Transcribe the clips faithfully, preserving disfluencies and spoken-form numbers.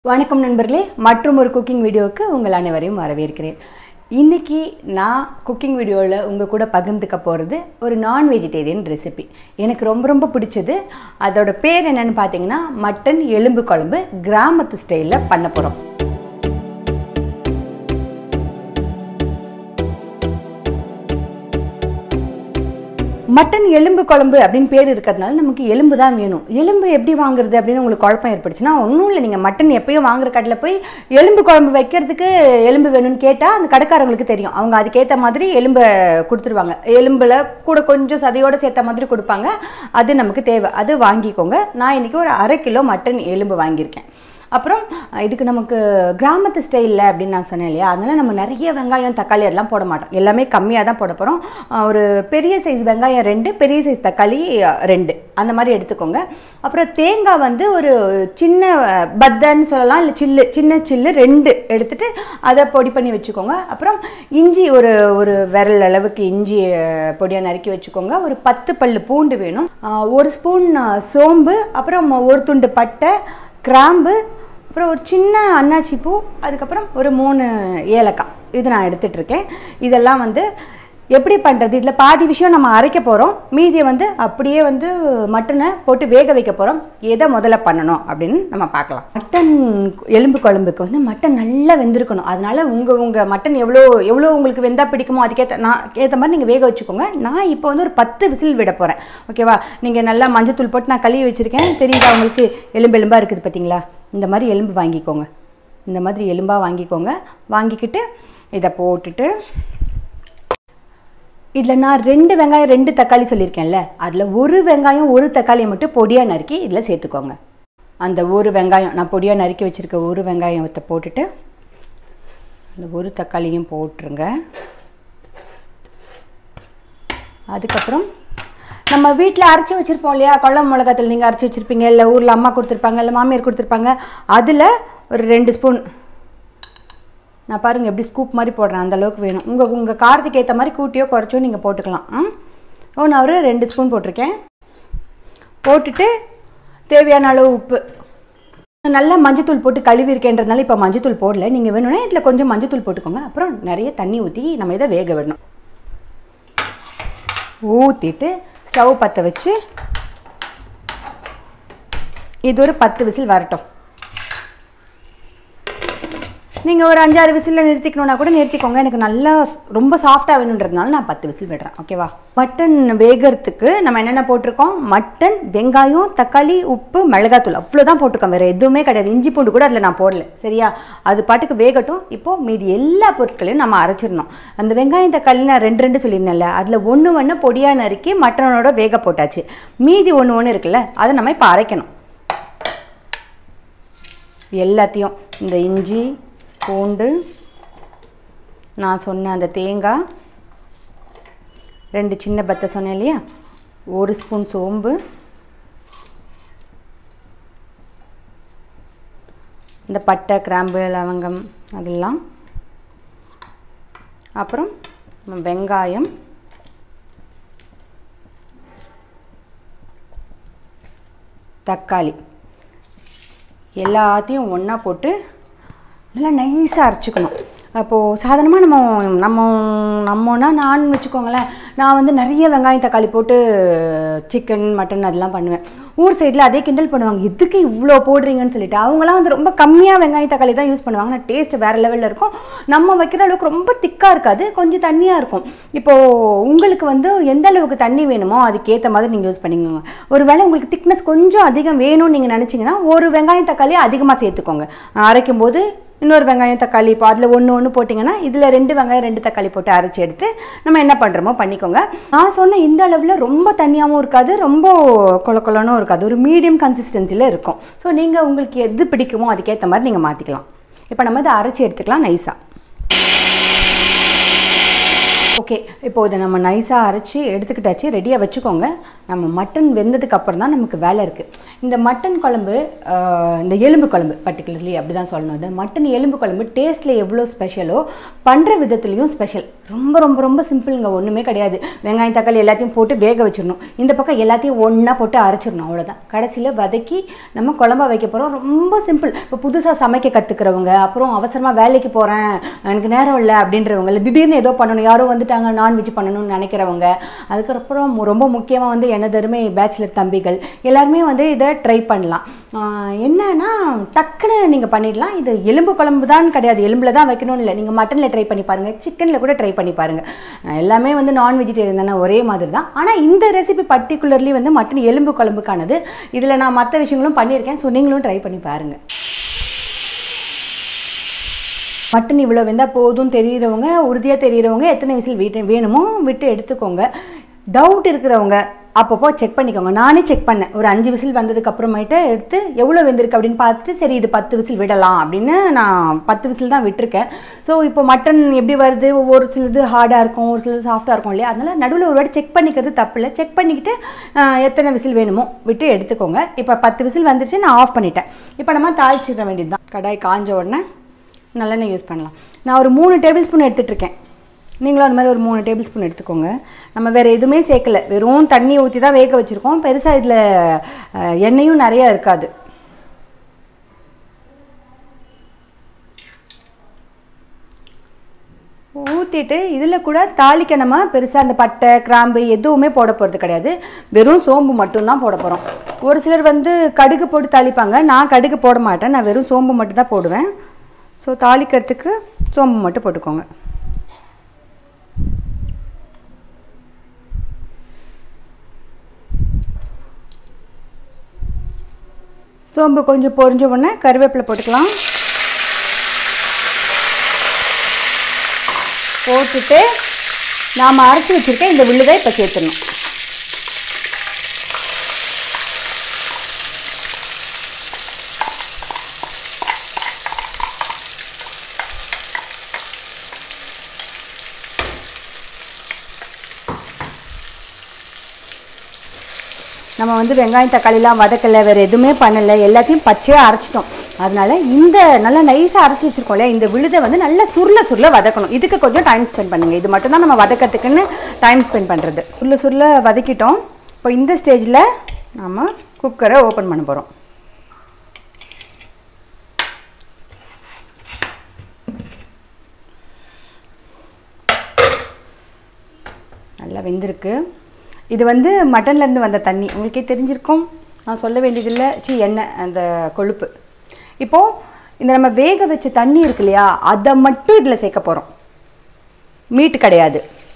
வணக்கம் நண்பர்களே, மற்றும் ஒரு குக்கிங் வீடியோவுக்கு உங்கள் அனைவரையும் வரவேற்கிறேன். இன்றைக்கி நான் குக்கிங் வீடியோவில் உங்கள் கூட பகிர்ந்துக்க போகிறது ஒரு நான் வெஜிடேரியன் ரெசிபி. எனக்கு ரொம்ப ரொம்ப பிடிச்சது. அதோட பேர் என்னென்னு பார்த்தீங்கன்னா மட்டன் எலும்பு குழம்பு கிராமத்து ஸ்டைலில் பண்ண போகிறோம். மட்டன் எலும்பு குழம்பு அப்படின்னு பேர் இருக்கிறதுனால நமக்கு எலும்பு தான் வேணும். எலும்பு எப்படி வாங்குறது அப்படின்னு உங்களுக்கு குழப்பம் ஏற்படுச்சுன்னா ஒன்றும் இல்லை. நீங்கள் மட்டன் எப்பயும் வாங்குற கடையில் போய் எலும்பு குழம்பு வைக்கிறதுக்கு எலும்பு வேணும்னு கேட்டால் அந்த கடைக்காரங்களுக்கு தெரியும். அவங்க அதுக்கேற்ற மாதிரி எலும்பை கொடுத்துருவாங்க. எலும்பில் கூட கொஞ்சம் சதையோடு சேர்த்த மாதிரி கொடுப்பாங்க. அது நமக்கு தேவை, அது வாங்கிக்கோங்க. நான் இன்றைக்கி ஒரு அரை கிலோ மட்டன் எலும்பு வாங்கியிருக்கேன். அப்புறம் இதுக்கு நமக்கு கிராமத்து ஸ்டைலில் அப்படின்னு நான் சொன்னேன் இல்லையா, அதனால் நம்ம நிறைய வெங்காயம் தக்காளி அதெல்லாம் போட மாட்டோம். எல்லாமே கம்மியாக தான் போட போகிறோம். ஒரு பெரிய சைஸ் வெங்காயம் ரெண்டு, பெரிய சைஸ் தக்காளி ரெண்டு, அந்த மாதிரி எடுத்துக்கோங்க. அப்புறம் தேங்காய் வந்து ஒரு சின்ன பத்தன்னு சொல்லலாம், இல்லை சில்லு, சின்ன சில்லு ரெண்டு எடுத்துகிட்டு அதை பொடி பண்ணி வச்சுக்கோங்க. அப்புறம் இஞ்சி ஒரு ஒரு விரல் அளவுக்கு இஞ்சி பொடியாக நறுக்கி வச்சுக்கோங்க. ஒரு பத்து பல் பூண்டு வேணும். ஒரு ஸ்பூன் சோம்பு, அப்புறம் ஒரு துண்டு பட்டை, கிராம்பு, அப்புறம் ஒரு சின்ன அன்னாச்சி பூ, அதுக்கப்புறம் ஒரு மூணு ஏலக்காய், இது நான் எடுத்துகிட்ருக்கேன். இதெல்லாம் வந்து எப்படி பண்ணுறது, இதில் பாதி விஷயம் நம்ம அரைக்க போகிறோம், மீதியை வந்து அப்படியே வந்து மட்டனை போட்டு வேக வைக்க போகிறோம். எதை முதல்ல பண்ணணும் அப்படின்னு நம்ம பார்க்கலாம். மட்டன் எலும்பு குழம்புக்கு வந்து மட்டன் நல்லா வெந்திருக்கணும். அதனால் உங்கள் உங்கள் மட்டன் எவ்வளோ எவ்வளோ உங்களுக்கு வெந்தால் பிடிக்குமோ அதுக்கேற்ற நான் ஏற்ற மாதிரி நீங்கள் வேக வச்சுக்கோங்க. நான் இப்போ வந்து ஒரு பத்து விசில் விட போகிறேன். ஓகேவா? நீங்கள் நல்லா மஞ்சத்தூள் போட்டு நான் கழுவி வச்சுருக்கேன். தெரியுதா உங்களுக்கு? எலும்பு எலும்பாக இருக்குது பார்த்தீங்களா? இந்த மாதிரி எலும்பு வாங்கிக்கோங்க. இந்த மாதிரி எலும்பாக வாங்கிக்கோங்க. வாங்கிக்கிட்டு இதை போட்டுட்டு இதில் நான் ரெண்டு வெங்காயம் ரெண்டு தக்காளி சொல்லியிருக்கேன்ல, அதில் ஒரு வெங்காயம் ஒரு தக்காளியை மட்டும் பொடியாக நறுக்கி இதில் சேர்த்துக்கோங்க. அந்த ஒரு வெங்காயம் நான் பொடியாக நறுக்கி வச்சுருக்க ஒரு வெங்காயத்தை போட்டுட்டு அந்த ஒரு தக்காளியும் போட்டுருங்க. அதுக்கப்புறம் நம்ம வீட்டில் அரைச்சி வச்சுருப்போம் இல்லையா, குழம்பு மிளகாத்தூள் நீங்கள் அரைச்சி வச்சுருப்பீங்க, இல்லை ஊரில் அம்மா கொடுத்துருப்பாங்க, இல்லை மாமியார் கொடுத்துருப்பாங்க, அதில் ஒரு ரெண்டு ஸ்பூன் நான் பாருங்கள் எப்படி ஸ்கூப் மாதிரி போடுறேன். அந்தளவுக்கு வேணும். உங்கள் உங்கள் காரத்துக்கு ஏற்ற மாதிரி கூட்டியோ குறைச்சோ நீங்கள் போட்டுக்கலாம். ஓ, நான் ஒரு ரெண்டு ஸ்பூன் போட்டிருக்கேன். போட்டுட்டு தேவையான அளவு உப்பு, நல்லா மஞ்சத்தூள் போட்டு கழுவி இருக்கேன்றதுனால இப்போ மஞ்சத்தூள் போடல. நீங்கள் வேணும்னா இதில் கொஞ்சம் மஞ்சத்தூள் போட்டுக்கோங்க. அப்புறம் நிறைய தண்ணி ஊற்றி நம்ம இதை வேக விடணும். ஊற்றிட்டு ஸ்டவ் பற்ற வச்சு இது ஒரு பத்து விசில் வரட்டும். நீங்கள் ஒரு அஞ்சாறு விசிலில் நிறுத்திக்கணுன்னா கூட நிறுத்திக்கோங்க. எனக்கு நல்லா ரொம்ப சாஃப்டாக வேணுன்றதுனால நான் பத்து விசில் விடுறேன். ஓகேவா? மட்டன் வேகிறதுக்கு நம்ம என்னென்ன போட்டிருக்கோம்? மட்டன், வெங்காயம், தக்காளி, உப்பு, மிளகாத்தூள், அவ்வளோதான் போட்டிருக்கோம். வேறு எதுவுமே கிடையாது. இஞ்சி பூண்டு கூட அதில் நான் போடல. சரியா? அது பாட்டுக்கு வேகட்டும். இப்போது மீதி எல்லா பொருட்களையும் நம்ம அரைச்சிடணும். அந்த வெங்காயம் தக்காளி நான் ரெண்டு ரெண்டு சொல்லியிருந்தேன்ல, அதில் ஒன்று ஒன்று பொடியாக நறுக்கி மட்டனோட வேக போட்டாச்சு. மீதி ஒன்று ஒன்று இருக்குல்ல, அதை நம்ம இப்போ அரைக்கணும். எல்லாத்தையும் இந்த இஞ்சி பூண்டு, நான் சொன்ன அந்த தேங்காய், ரெண்டு சின்ன பத்தை சொன்னேன் இல்லையா, ஒரு ஸ்பூன் சோம்பு, இந்த பட்டை, கிராம்பு, லவங்கம் அதெல்லாம், அப்புறம் வெங்காயம், தக்காளி, எல்லாத்தையும் ஒன்றா போட்டு நல்லா நைஸாக அரைச்சிக்கணும். அப்போது சாதாரணமாக நம்ம நம்ம நம்மனா நான் வச்சுக்கோங்களேன், நான் வந்து நிறைய வெங்காயம் தக்காளி போட்டு சிக்கன் மட்டன் அதெல்லாம் பண்ணுவேன். ஊர் சைடில் அதே கிண்டல் பண்ணுவாங்க, எதுக்கு இவ்வளோ போடுறீங்கன்னு சொல்லிட்டு. அவங்களாம் வந்து ரொம்ப கம்மியாக வெங்காயம் தக்காளி தான் யூஸ் பண்ணுவாங்க. ஆனால் டேஸ்ட் வேறு லெவலில் இருக்கும். நம்ம வைக்கிற அளவுக்கு ரொம்ப திக்காக இருக்காது, கொஞ்சம் தண்ணியாக இருக்கும். இப்போது உங்களுக்கு வந்து எந்த அளவுக்கு தண்ணி வேணுமோ அதுக்கேற்ற மாதிரி நீங்கள் யூஸ் பண்ணிக்கோங்க. ஒரு வேளை உங்களுக்கு திக்னஸ் கொஞ்சம் அதிகம் வேணும்னு நீங்கள் நினச்சிங்கன்னா ஒரு வெங்காயம் தக்காளி அதிகமாக சேர்த்துக்கோங்க. அரைக்கும் போது இன்னொரு வெங்காயம் தக்காளி இப்போ அதில் ஒன்று ஒன்று போட்டிங்கன்னா இதில் ரெண்டு வெங்காயம் ரெண்டு தக்காளி போட்டு அரைச்சி எடுத்து நம்ம என்ன பண்ணுறோமோ பண்ணிக்கோங்க. நான் சொன்ன இந்த அளவில் ரொம்ப தண்ணியாகவும் இருக்காது, ரொம்ப கொல கொலனும் இருக்காது, ஒரு மீடியம் கன்சிஸ்டன்சியில் இருக்கும். ஸோ நீங்கள் உங்களுக்கு எது பிடிக்குமோ அதுக்கேற்ற மாதிரி நீங்கள் மாற்றிக்கலாம். இப்போ நம்ம இதை அரைச்சி எடுத்துக்கலாம் நைஸாக. ஓகே, இப்போ இதை நம்ம நைஸாக அரைச்சி எடுத்துக்கிட்டாச்சு, ரெடியாக வச்சுக்கோங்க. நம்ம மட்டன் வெந்ததுக்கு அப்புறம் தான் நமக்கு வேலை இருக்குது. இந்த மட்டன் குழம்பு, இந்த எலும்பு குழம்பு பர்டிகுலர்லி அப்படி தான் சொல்லணும். இந்த மட்டன் எலும்பு குழம்பு டேஸ்ட்டில் எவ்வளோ ஸ்பெஷலோ பண்ணுற விதத்துலேயும் ஸ்பெஷல். ரொம்ப ரொம்ப ரொம்ப சிம்பிளுங்க, ஒன்றுமே கிடையாது. வெங்காயம் தக்காளி எல்லாத்தையும் போட்டு வேக வச்சிடணும். இந்த பக்கம் எல்லாத்தையும் ஒன்றா போட்டு அரைச்சிடணும், அவ்வளோதான். கடைசியில் வதக்கி நம்ம குழம்பா வைக்க போகிறோம். ரொம்ப சிம்பிள். இப்போ புதுசாக சமைக்க கற்றுக்கிறவங்க, அப்புறம் அவசரமாக வேலைக்கு போகிறேன், எனக்கு நேரம் இல்லை அப்படின்றவங்க, இல்லை திடீர்னு ஏதோ பண்ணணும், யாரோ வந்துட்டாங்க நான்வெஜ் பண்ணணும்னு நினைக்கிறவங்க, அதுக்கப்புறம் ரொம்ப முக்கியமாக வந்து எனதருமை பேச்சுலர் தம்பிகள் எல்லாருமே வந்து இதை ட்ரை பண்ணலாம். என்னன்னா டக்குன்னு நீங்கள் பண்ணிடலாம். இது எலும்பு குழம்பு தான் கிடையாது, எலும்பில் தான் வைக்கணும்னு இல்லை. நீங்கள் மட்டனில் ட்ரை பண்ணி பாருங்கள், சிக்கனில் கூட ட்ரை பண்ணி பாருங்கள். எல்லாமே வந்து நான் வெஜிடேரியன் தானே, ஒரே மாதிரி தான். ஆனால் இந்த ரெசிபி பர்டிகுலர்லி வந்து மட்டன் எலும்பு குழம்புக்கானது. இதில் நான் மற்ற விஷயங்களும் பண்ணியிருக்கேன், ஸோ நீங்களும் ட்ரை பண்ணி பாருங்கள். மட்டன் இவ்வளோ வெந்தால் போதும் தெரிகிறவங்க, உறுதியாக தெரிகிறவங்க எத்தனை விசில் வீட்டு வேணுமோ விட்டு எடுத்துக்கோங்க. டவுட் இருக்கிறவங்க அப்பப்போ செக் பண்ணிக்கோங்க. நானே செக் பண்ணேன். ஒரு அஞ்சு விசில் வந்ததுக்கு அப்புறமேட்டு எடுத்து எவ்வளோ வெந்திருக்கு அப்படின்னு பார்த்துட்டு, சரி இது பத்து விசில் விடலாம் அப்படின்னு நான் பத்து விசில் தான் விட்டுருக்கேன். ஸோ இப்போ மட்டன் எப்படி வருது, ஒரு சிலது ஹார்டாக இருக்கும், ஒரு சிலது சாஃப்டாக இருக்கும் இல்லையா, அதனால் நடுவில் ஒரு வாட்டி செக் பண்ணிக்கிறது தப்பு இல்லை. செக் பண்ணிக்கிட்டு எத்தனை விசில் வேணுமோ விட்டு எடுத்துக்கோங்க. இப்போ பத்து விசில் வந்துருச்சு, நான் ஆஃப் பண்ணிட்டேன். இப்போ நம்ம தாளிச்சிட வேண்டியது தான். கடாய் காஞ்ச உடனே நல்லெண்ணெய் யூஸ் பண்ணலாம். நான் ஒரு மூணு டேபிள் ஸ்பூன் எடுத்துகிட்ருக்கேன். நீங்களும் அந்த மாதிரி ஒரு மூணு டேபிள் ஸ்பூன் எடுத்துக்கோங்க. நம்ம வேறு எதுவுமே சேர்க்கலை, வெறும் தண்ணி ஊற்றி தான் வேக வச்சுருக்கோம். பெருசாக இதில் எண்ணெயும் நிறையா இருக்காது. ஊற்றிட்டு இதில் கூட தாளிக்க நம்ம பெருசாக அந்த பட்டை கிராம்பு எதுவுமே போட போகிறது கிடையாது. வெறும் சோம்பு மட்டும்தான் போட போகிறோம். ஒரு சிலர் வந்து கடுகு போட்டு தாளிப்பாங்க, நான் கடுகு போட மாட்டேன், நான் வெறும் சோம்பு மட்டும் தான் போடுவேன். ஸோ தாளிக்கிறதுக்கு சோம்பு மட்டும் போட்டுக்கோங்க. சோம்பு கொஞ்சம் பொரிஞ்ச உடனே கருவேப்பிலை போட்டுக்கலாம். போட்டுட்டு நாம் அரைச்சி வச்சுருக்கேன் இந்த விழுதை இப்போ சேர்த்துடணும். நம்ம வந்து வெங்காயம் தக்காளிலாம் வதக்கலை, வேறு எதுவுமே பண்ணலை, எல்லாத்தையும் பச்சையாக அரைச்சிட்டோம். அதனால் இந்த நல்லா நைஸாக அரைச்சி வச்சுருக்கோம் இல்லையா, இந்த விழுதை வந்து நல்லா சுருள சுருள வதக்கணும். இதுக்கு கொஞ்சம் டைம் ஸ்பெண்ட் பண்ணுங்கள். இது மட்டும் தான் நம்ம வதக்கிறதுக்குன்னு டைம் ஸ்பெண்ட் பண்ணுறது. சுருள சுருள வதக்கிட்டோம். இப்போ இந்த ஸ்டேஜில் நம்ம குக்கரை ஓப்பன் பண்ண போகிறோம். நல்லா வெந்திருக்கு. இது வந்து மட்டன்லேருந்து வந்த தண்ணி, உங்களுக்கே தெரிஞ்சிருக்கும், நான் சொல்ல வேண்டியதில்லை. சி எண்ணெய், அந்த கொழுப்பு. இப்போது இந்த நம்ம வேக வச்ச தண்ணி இருக்கு இல்லையா, அதை மட்டும் இதில் சேர்க்க போகிறோம், மீட்டு கிடையாது.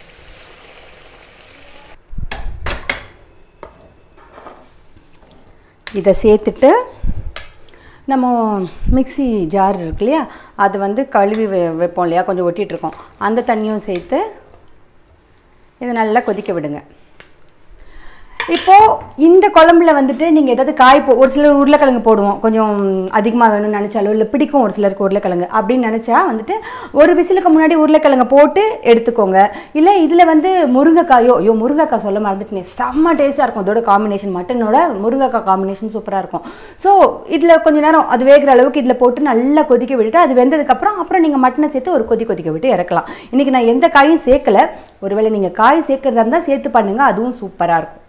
இதை சேர்த்துட்டு நம்ம மிக்சி ஜார் இருக்கு இல்லையா, அது வந்து கழுவி வை வைப்போம் இல்லையா, கொஞ்சம் ஒட்டிகிட்ருக்கோம், அந்த தண்ணியும் சேர்த்து இதை நல்லா கொதிக்க விடுங்க. இப்போது இந்த குழம்புல வந்துட்டு நீங்கள் ஏதாவது காய் போ ஒரு சிலர் உருளைக்கிழங்கு போடுவோம், கொஞ்சம் அதிகமாக வேணும்னு நினச்சாலோ, இல்லை பிடிக்கும் ஒரு சிலருக்கு உருளைக்கிழங்கு அப்படின்னு நினச்சா வந்துட்டு ஒரு விசிலுக்கு முன்னாடி உருளைக்கிழங்கு போட்டு எடுத்துக்கோங்க. இல்லை இதில் வந்து முருங்கைக்காயோ, ஐயோ முருங்கைக்காய் சொல்ல மறந்துட்டுனே, செம்ம டேஸ்ட்டாக இருக்கும் அதோட காம்பினேஷன். மட்டனோட முருங்கைக்காய் காம்பினேஷன் சூப்பராக இருக்கும். ஸோ இதில் கொஞ்சம் நேரம் அது வேகிற அளவுக்கு இதில் போட்டு நல்லா கொதிக்க விட்டுட்டு, அது வெந்ததுக்கப்புறம் அப்புறம் நீங்கள் மட்டனை சேர்த்து ஒரு கொதி கொதிக்க விட்டு இறக்கலாம். இன்றைக்கி நான் எந்த காயும் சேர்க்கலை. ஒருவேளை நீங்கள் காய் சேர்க்குறதா இருந்தால் சேர்த்து பண்ணுங்கள், அதுவும் சூப்பராக இருக்கும்.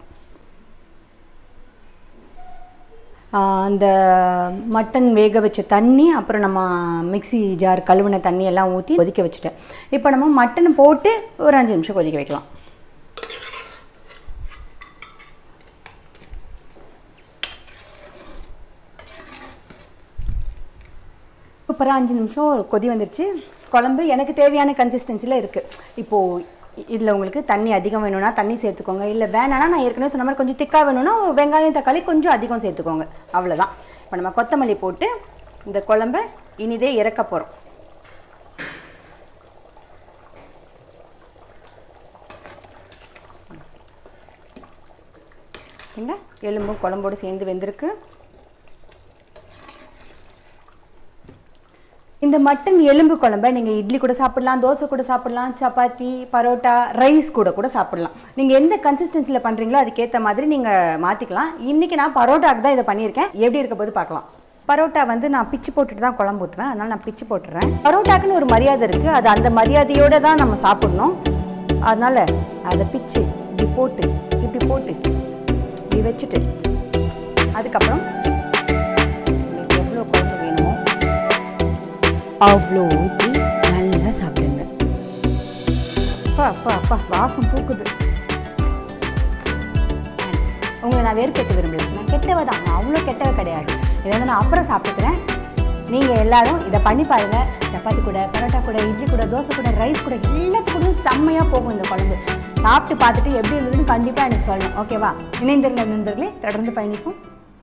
அந்த மட்டன் வேக வச்ச தண்ணி, அப்புறம் நம்ம மிக்சி ஜார் கழுவின தண்ணி எல்லாம் ஊற்றி கொதிக்க வச்சுட்டேன். இப்போ நம்ம மட்டன் போட்டு ஒரு அஞ்சு நிமிஷம் கொதிக்க வைக்கலாம். சூப்பராக அஞ்சு நிமிஷம் கொதி வந்துருச்சு. குழம்பு எனக்கு தேவையான கன்சிஸ்டன்சியில் இருக்குது. இப்போது இதில் உங்களுக்கு தண்ணி அதிகம் வேணும்னா தண்ணி சேர்த்துக்கோங்க, இல்லை வேணான்னா நான் ஏற்கனவே சொன்ன மாதிரி கொஞ்சம் திக்காக வேணும்னா வெங்காயம் தக்காளி கொஞ்சம் அதிகம் சேர்த்துக்கோங்க, அவ்வளோதான். இப்போ நம்ம கொத்தமல்லி போட்டு இந்த குழம்பை இனிதே இறக்க போகிறோம். சரிங்களா, எலும்பும் குழம்போடு சேர்ந்து வெந்திருக்கு. இந்த மட்டன் எலும்பு குழம்பை நீங்கள் இட்லி கூட சாப்பிடலாம், தோசை கூட சாப்பிடலாம், சப்பாத்தி, பரோட்டா, ரைஸ் கூட கூட சாப்பிடலாம். நீங்கள் எந்த கன்சிஸ்டன்சியில் பண்ணுறீங்களோ அதுக்கேற்ற மாதிரி நீங்கள் மாற்றிக்கலாம். இன்றைக்கி நான் பரோட்டாக்கு தான் இதை பண்ணியிருக்கேன். எப்படி இருக்க போது பார்க்கலாம். பரோட்டா வந்து நான் பிச்சு போட்டுட்டு தான் குழம்பு ஊற்றுவேன், அதனால் நான் பிச்சு போட்டுறேன். பரோட்டாக்குன்னு ஒரு மரியாதை இருக்குது, அது அந்த மரியாதையோடு தான் நம்ம சாப்பிட்ணும். அதனால் அதை பிச்சு இப்படி போட்டு இப்படி போட்டு இப்படி வச்சுட்டு அதுக்கப்புறம் எவ்வளோ குழம்பு வேணுமோ அவ்வளோ ஊற்றி நல்லா சாப்பிடுங்க. அப்பா அப்பா அப்பா வாசம் தூக்குது. உங்களை நான் வேறுபட்டு விரும்பல, நான் கெட்டவ தான், நான் அவ்வளோ கெட்டவ கிடையாது. இதை வந்து நான் அப்புறம் சாப்பிட்டுக்கிறேன். நீங்கள் எல்லோரும் இதை பண்ணி பாருங்கள். சப்பாத்தி கூட, பரோட்டா கூட, இட்லி கூட, தோசை கூட, ரைஸ் கூட எல்லாத்துக்கும் செம்மையாக போகும் இந்த குழம்பு. சாப்பிட்டு பார்த்துட்டு எப்படி இருந்ததுன்னு கண்டிப்பாக எனக்கு சொல்லணும். ஓகேவா? இணைந்திருந்த நண்பர்களே, தொடர்ந்து பயணிப்போம்.